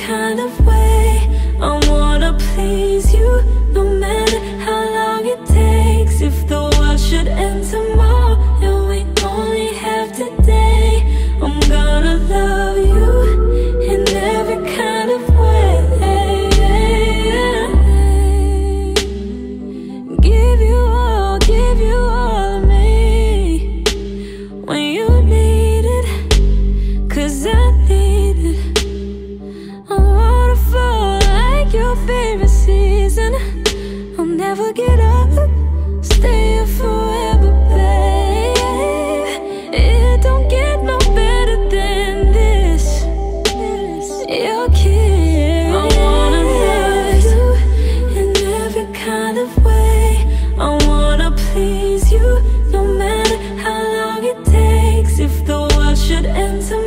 kind of way. I wanna please you, no matter how long it takes. If the world should end tomorrow and we only have today, I'm gonna love you in every kind of way. Give you all of me when you need it, 'cause I need it. A waterfall like your favorite season, I'll never get up.